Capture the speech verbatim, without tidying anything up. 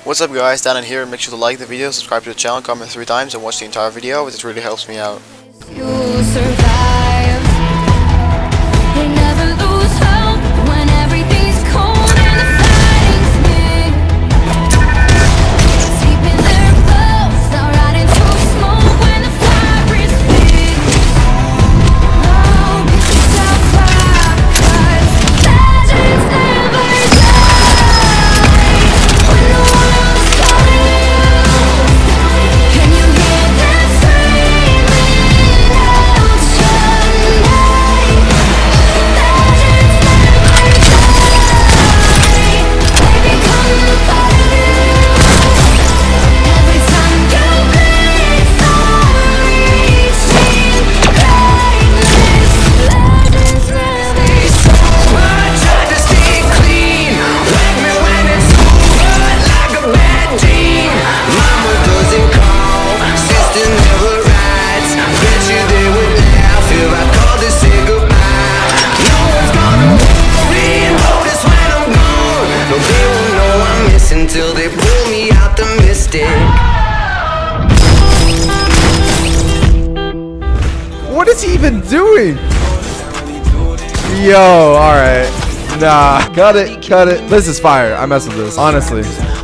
What's up guys, Dan here. Make sure to like the video, subscribe to the channel, comment three times and watch the entire video. It really helps me out. You survive. They never lose hope when everything's cold and the fighting's big. Sleep in their clothes, they'll ride into smoke when the fire is big. Oh, pick yourself up, 'cause legends never die. When the world's calling you, can you hear them screaming out tonight? Legends never die. They become a part of you. Every time you bleed for reaching greatness, legends never die. I tried to stay clean, whack me when it's over like a bad dream. Mama doesn't call, sister never writes. Bet you they would laugh if I called to say goodbye. No one's gonna worry and notice when I'm gone. No, they won't know I'm missing till they pull me out the mystic. What is he even doing? Yo, alright. Nah, cut it, cut it. This is fire. I mess with this, honestly.